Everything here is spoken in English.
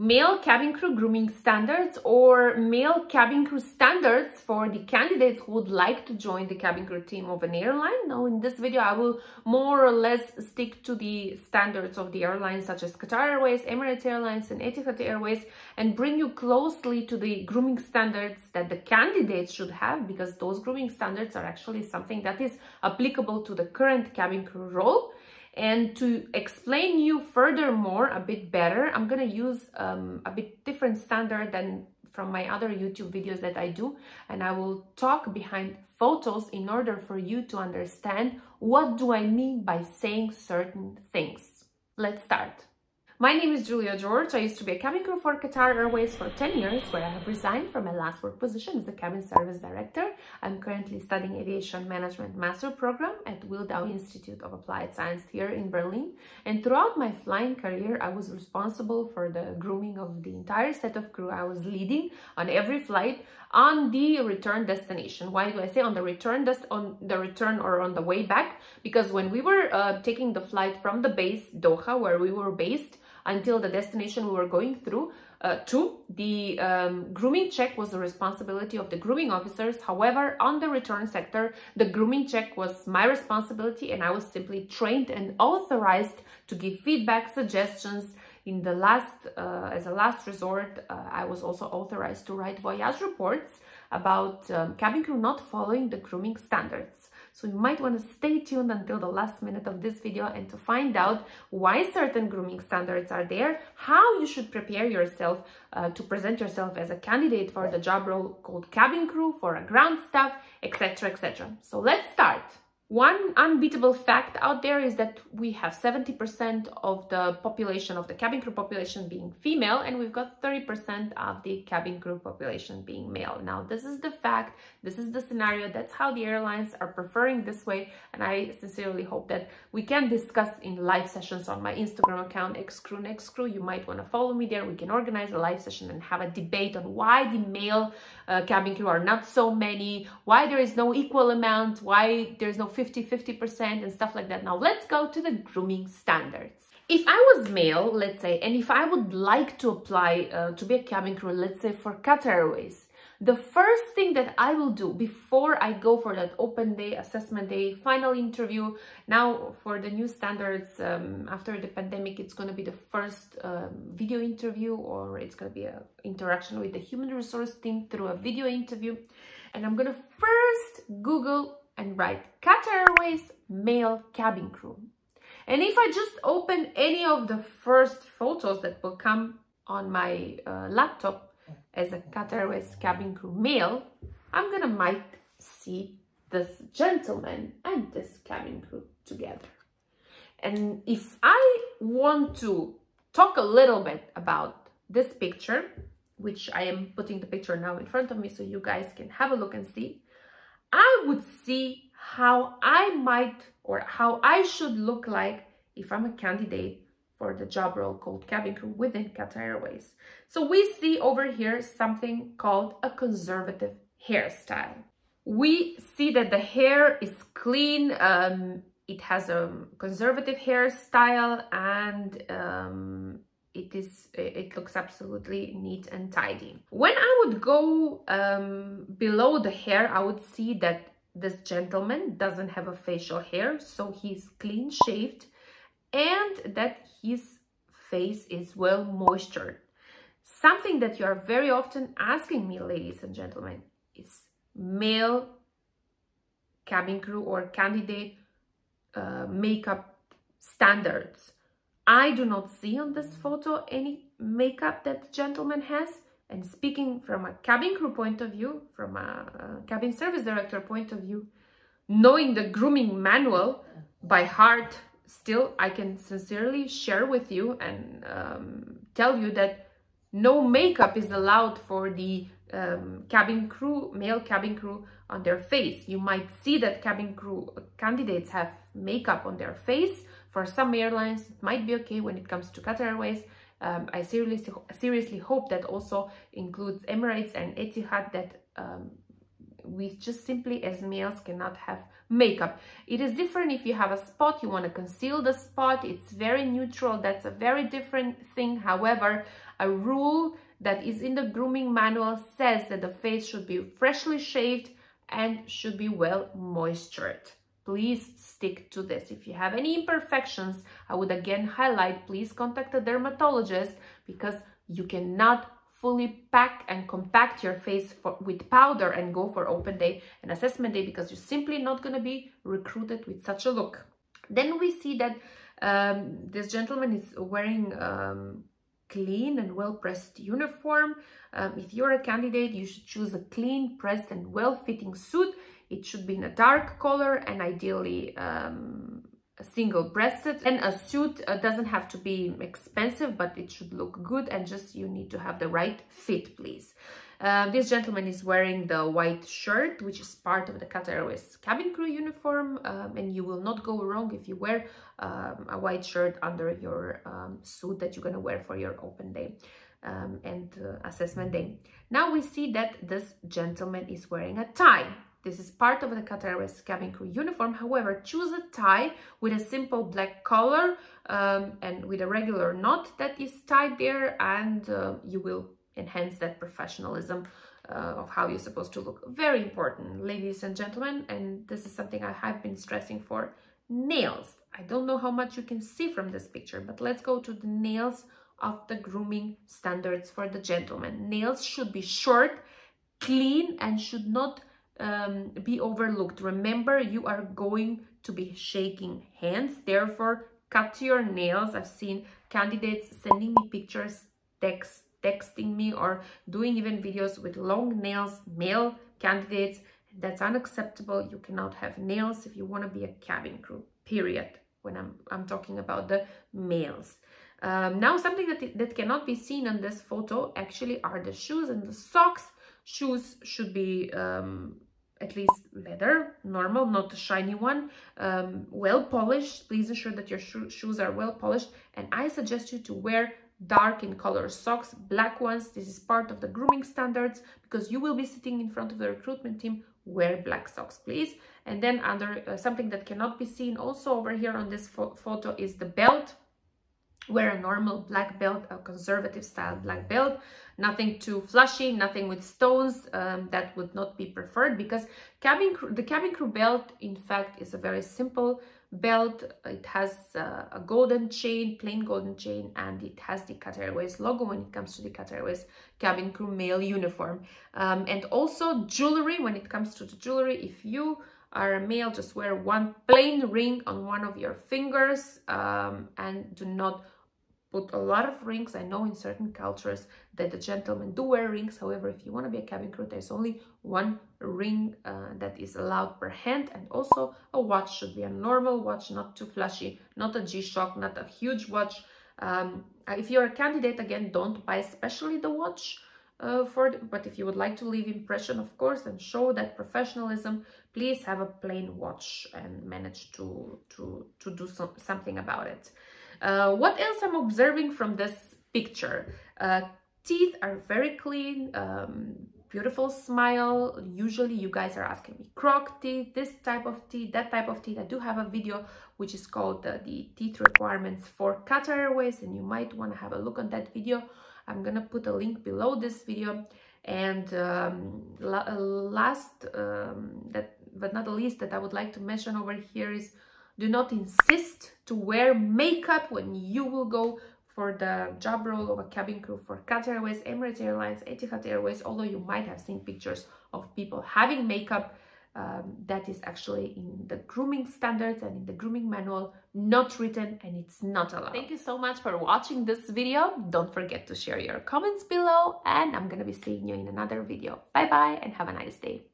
male cabin crew grooming standards or male cabin crew standards for the candidates who would like to join the cabin crew team of an airline. Now in this video I will more or less stick to the standards of the airlines such as Qatar Airways, Emirates Airlines and Etihad Airways, and bring you closely to the grooming standards that the candidates should have, because those grooming standards are actually something that is applicable to the current cabin crew role. And to explain you furthermore a bit better, I'm going to use a bit different standard than from my other YouTube videos that I do, and I will talk behind photos in order for you to understand what do I mean by saying certain things. Let's start. My name is Julia George. I used to be a cabin crew for Qatar Airways for 10 years, where I have resigned from my last work position as a cabin service director. I'm currently studying aviation management master program at Wildau Institute of Applied Science here in Berlin. And throughout my flying career, I was responsible for the grooming of the entire set of crew I was leading on every flight on the return destination. Why do I say on the return? On the return or on the way back? Because when we were taking the flight from the base Doha, where we were based, until the destination we were going through to, the grooming check was the responsibility of the grooming officers. However, on the return sector, the grooming check was my responsibility, and I was simply trained and authorized to give feedback, suggestions. In the last, as a last resort, I was also authorized to write voyage reports about cabin crew not following the grooming standards. So you might want to stay tuned until the last minute of this video and to find out why certain grooming standards are there, how you should prepare yourself to present yourself as a candidate for the job role called cabin crew, for a ground staff, etc, etc. So let's start. One unbeatable fact out there is that we have 70% of the population, of the cabin crew population, being female, and we've got 30% of the cabin crew population being male. Now, this is the fact, this is the scenario, that's how the airlines are preferring this way, and I sincerely hope that we can discuss in live sessions on my Instagram account, Xcrew Next Crew. You might want to follow me there. We can organize a live session and have a debate on why the male cabin crew are not so many, why there is no equal amount, why there's no 50% and stuff like that. Now let's go to the grooming standards. If I was male, let's say, and if I would like to apply to be a cabin crew, let's say for Qatar Airways, the first thing that I will do before I go for that open day, assessment day, final interview, now for the new standards, after the pandemic, it's going to be the first video interview, or it's going to be an interaction with the human resource team through a video interview. And I'm going to first Google and write Qatar Airways male cabin crew. And if I just open any of the first photos that will come on my laptop as a Qatar Airways cabin crew male, I'm gonna might see this gentleman and this cabin crew together. And if I want to talk a little bit about this picture, which I am putting the picture now in front of me so you guys can have a look and see, I would see how I might, or how I should look like if I'm a candidate for the job role called cabin crew within Qatar Airways. So we see over here something called a conservative hairstyle. We see that the hair is clean, it has a conservative hairstyle, and it looks absolutely neat and tidy. When I would go below the hair, I would see that this gentleman doesn't have a facial hair, so he's clean shaved, and that his face is well moistured. Something that you are very often asking me, ladies and gentlemen, is male cabin crew or candidate makeup standards. I do not see on this photo any makeup that the gentleman has. And speaking from a cabin crew point of view, from a cabin service director point of view, knowing the grooming manual by heart, still I can sincerely share with you and tell you that no makeup is allowed for the cabin crew, male cabin crew on their face. You might see that cabin crew candidates have makeup on their face. For some airlines, it might be okay when it comes to Qatar Airways. I seriously hope that also includes Emirates and Etihad, that we just simply as males cannot have makeup. It is different if you have a spot, you want to conceal the spot, it's very neutral, that's a very different thing. However, a rule that is in the grooming manual says that the face should be freshly shaved and should be well moistured. Please stick to this. If you have any imperfections, I would again highlight, please contact a dermatologist, because you cannot fully pack and compact your face with powder and go for open day and assessment day, because you're simply not going to be recruited with such a look. Then we see that this gentleman is wearing clean and well-pressed uniform. If you're a candidate, you should choose a clean, pressed and well-fitting suit. It should be in a dark color and ideally single-breasted. And a suit doesn't have to be expensive, but it should look good, and just you need to have the right fit, please. This gentleman is wearing the white shirt, which is part of the Qatar Airways cabin crew uniform, and you will not go wrong if you wear a white shirt under your suit that you're going to wear for your open day and assessment day. Now we see that this gentleman is wearing a tie. This is part of the Qatar Airways cabin crew uniform. However, choose a tie with a simple black collar and with a regular knot that is tied there, and you will enhance that professionalism of how you're supposed to look. Very important, ladies and gentlemen, and this is something I have been stressing for. Nails. I don't know how much you can see from this picture, but let's go to the nails of the grooming standards for the gentleman. Nails should be short, clean, and should not be overlooked. Remember, you are going to be shaking hands, therefore cut your nails. I've seen candidates sending me pictures, texting me, or doing even videos with long nails, male candidates. That's unacceptable. You cannot have nails if you want to be a cabin crew, period, when I'm talking about the males. Now, something that cannot be seen on this photo actually are the shoes and the socks. Shoes should be at least leather, normal, not a shiny one, well polished. Please ensure that your shoes are well polished, and I suggest you to wear dark in color socks, black ones. This is part of the grooming standards, because you will be sitting in front of the recruitment team. Wear black socks, please. And then under something that cannot be seen also over here on this photo is the belt. Wear a normal black belt, a conservative style black belt, nothing too flashy, nothing with stones. That would not be preferred, because the cabin crew belt, in fact, is a very simple belt. It has a golden chain, plain golden chain, and it has the Qatar Airways logo when it comes to the Qatar Airways cabin crew male uniform. And also jewelry. When it comes to the jewelry, if you are a male, just wear one plain ring on one of your fingers, and do not put a lot of rings. I know in certain cultures that the gentlemen do wear rings. However, if you want to be a cabin crew, there's only one ring that is allowed per hand. And also a watch should be a normal watch, not too flashy, not a G-Shock, not a huge watch. If you're a candidate, again, don't buy especially the watch but if you would like to leave impression, of course, and show that professionalism, please have a plain watch and manage to do something about it. What else I'm observing from this picture? Teeth are very clean, beautiful smile. Usually you guys are asking me croc teeth, this type of teeth, that type of teeth. I do have a video which is called the teeth requirements for Qatar Airways, and you might want to have a look on that video. I'm gonna put a link below this video. And last but not the least that I would like to mention over here is, do not insist to wear makeup when you will go for the job role of a cabin crew for Qatar Airways, Emirates Airlines, Etihad Airways. Although you might have seen pictures of people having makeup, that is actually in the grooming standards and in the grooming manual, not written, and it's not allowed. Thank you so much for watching this video. Don't forget to share your comments below, and I'm gonna be seeing you in another video. Bye bye and have a nice day.